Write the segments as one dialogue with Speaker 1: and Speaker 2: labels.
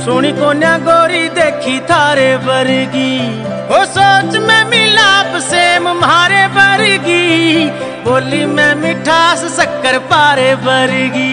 Speaker 1: सोनी कोन्या गोरी देखी थारे वर्गी, ओ सोच में मिलाप सेम मारे वर्गी, बोली में मिठास शक्कर पारे वर्गी।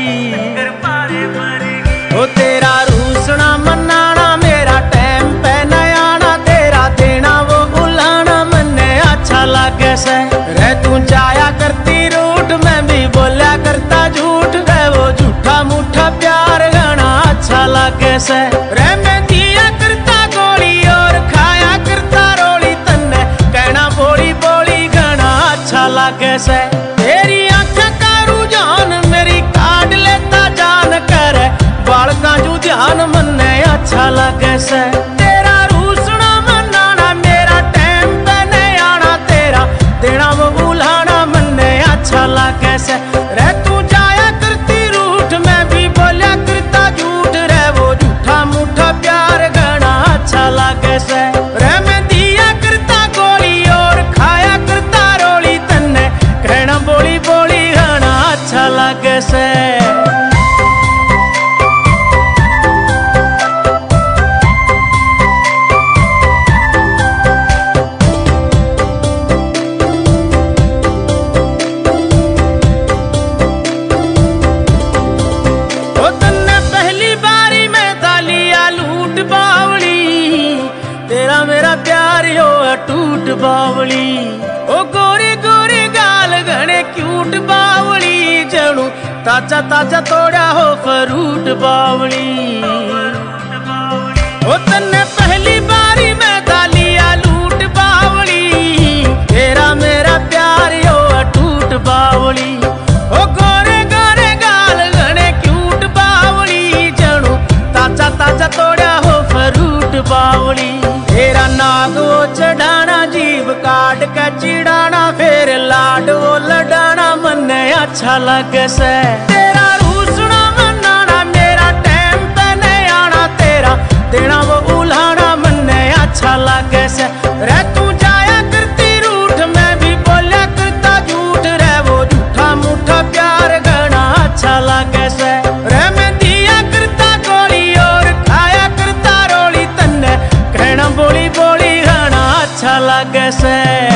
Speaker 1: ओ तेरा रूसना मनाना मेरा टाइम पे नयाना, तेरा देना वो बुलाना मन्ने अच्छा लागे से। रे तू जाया करती रूठ मैं भी बोला करता झूठ, रे वो झूठा मूठा प्यार गाना अच्छा लागे से। रे मैं दिया करता गोली और खाया करता रोली, तन्ने कहना बोली बोली गाना अच्छा लागे से। तेरी आंखें का रुझान मेरी काट लेता जान कर, बाल का जू ध्यान मन्ने अच्छा लागे से। तेरा रूसना मनाना मेरा टाइम पे नहीं आना, तेरा देना वो बुलाना मन्ने अच्छा लागे से। रे तू जाया करती रूठ मैं भी बोला करता झूठ, रे वो झूठा मूठा प्यार गाना अच्छा लागे से। रे मैं दिया करता गोली और खाया करता रोली, तन्ने कहना बोली बोली गाना अच्छा लागे से। तेरा मेरा प्यार यो टूट बावली, ओ गोरी गोरी गाल घने क्यूट बावली, जणू ताजा ताजा तोड़ा हो फ्रूट बावली। ओ तन्ने पहली बारी मैं दालिया लूट बावली, तेरा मेरा प्यार यो टूट बावली, ओ गोरे गोरे गाल घने क्यूट बावली, जणू ताजा ताजा तोड़ा हो फ्रूट बावली। तेरा नाग वो चढ़ाना जीभ काट के चिड़ाना, फिर लाड वो लडाना मन्ने अच्छा लगे से। तेरा रूसना मनाना मेरा टाइम पे नहीं आना, तेरा देना वो उलाना मन्ने अच्छा लगे से। रे तू जाया करती रूठ मैं भी बोला करता झूठ, रे वो झूठा मूठा प्यार गाना अच्छा लगे से। रे मैं दिया करता गोली और खाया करता रोली, तन्ने कहना बोली बोली गाना अच्छा लगे से।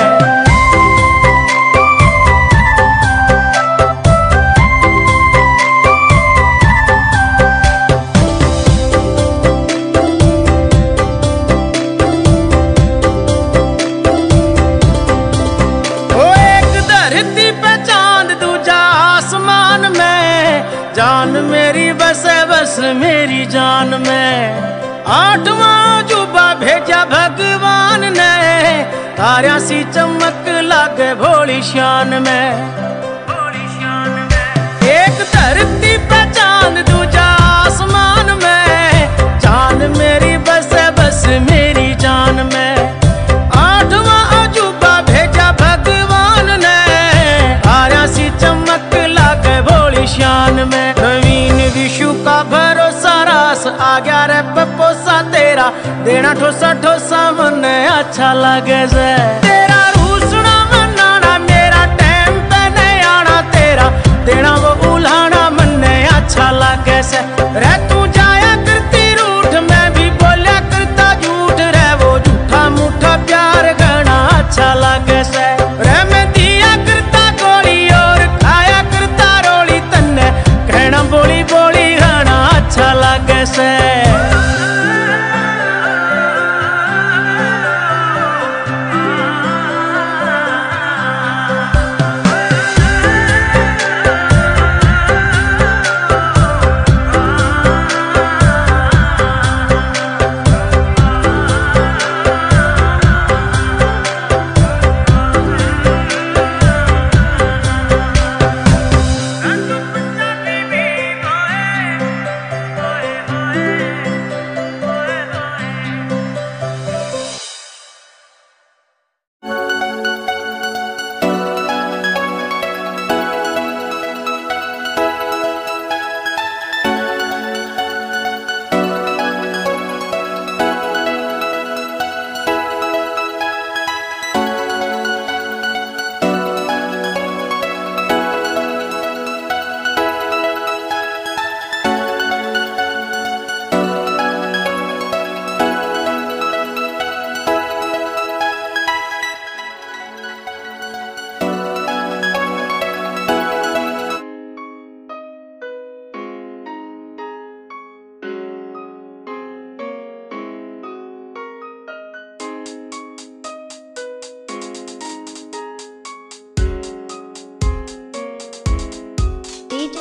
Speaker 1: ओ एक धरती पे चांद दूजा आसमान में, जान मेरी बस बस मेरी जान में। आठवां जुबा भेजा भगवान ने, तारा सी चमक लागे भोली शान में। एक धरती पे चांद दूजा आसमान में, जान मेरी बस बस मेरी जान में। आठवां अजूबा भेजा भगवान ने, तारा सी चमक लागे भोली शान में। नवीन विशु का भरोसा रास आ गया रे पपोसा, तेरा देना ठोसा ठोसा मन्ने अच्छा लगे से। तेरा रूसना मनाना मेरा टाइम पे नहीं आना, तेरा देना वो उलाना मन्ने अच्छा लगे से। रे तू जाया करती रूठ मैं भी बोला करता झूठ, रे वो झूठा मूठा प्यार गाना अच्छा लगे से। रे मैं दिया करता गोली और खाया करता रोली, तन्ने कहना बोली बोली गाना अच्छा लगे से।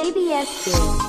Speaker 2: KBS Game।